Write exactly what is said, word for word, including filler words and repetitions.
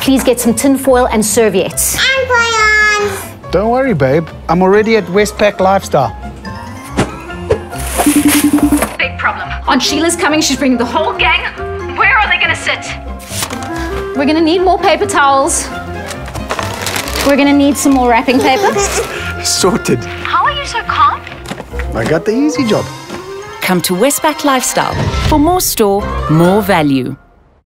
please get some tin foil and serviettes. And crayons. Don't worry, babe. I'm already at Westpac Lifestyle. Big problem. Aunt Sheila's coming. She's bringing the whole gang. Where are they going to sit? We're going to need more paper towels. We're going to need some more wrapping paper. Sorted. How are you so calm? I got the easy job. Come to Westpac Lifestyle for more store, more value.